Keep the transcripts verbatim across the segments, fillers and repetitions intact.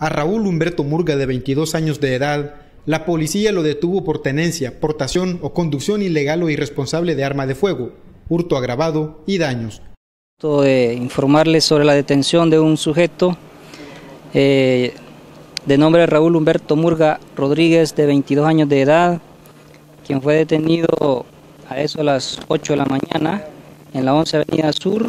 A Raúl Humberto Murga, de veintidós años de edad, la policía lo detuvo por tenencia, portación o conducción ilegal o irresponsable de arma de fuego, hurto agravado y daños. De informarles sobre la detención de un sujeto eh, de nombre Raúl Humberto Murga Rodríguez, de veintidós años de edad, quien fue detenido a eso a las ocho de la mañana en la once Avenida Sur,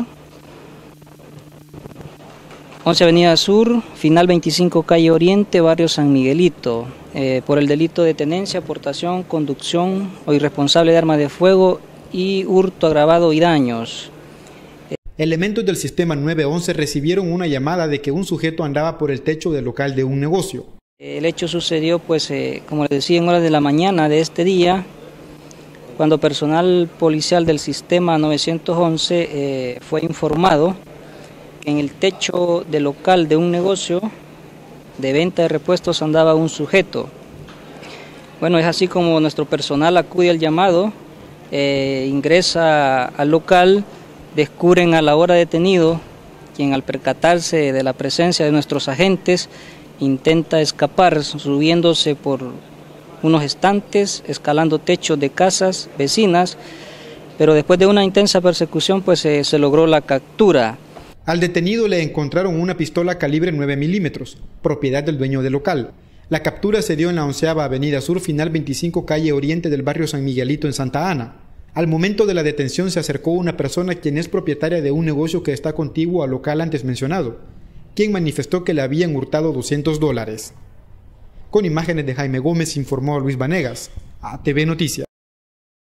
once Avenida Sur, final veinticinco Calle Oriente, barrio San Miguelito, eh, por el delito de tenencia, portación, conducción o irresponsable de arma de fuego y hurto agravado y daños. Elementos del sistema nueve once recibieron una llamada de que un sujeto andaba por el techo del local de un negocio. El hecho sucedió, pues, eh, como les decía, en horas de la mañana de este día, cuando personal policial del sistema nueve once eh, fue informado que en el techo del local de un negocio de venta de repuestos andaba un sujeto. Bueno, es así como nuestro personal acude al llamado, eh, ingresa al local. Descubren a la hora detenido, quien al percatarse de la presencia de nuestros agentes intenta escapar subiéndose por unos estantes, escalando techos de casas vecinas, pero después de una intensa persecución pues eh, se logró la captura. Al detenido le encontraron una pistola calibre nueve milímetros, propiedad del dueño del local. La captura se dio en la onceava Avenida Sur, final veinticinco Calle Oriente del barrio San Miguelito en Santa Ana. Al momento de la detención se acercó una persona quien es propietaria de un negocio que está contiguo al local antes mencionado, quien manifestó que le habían hurtado doscientos dólares. Con imágenes de Jaime Gómez informó Luis Vanegas, A T V Noticias.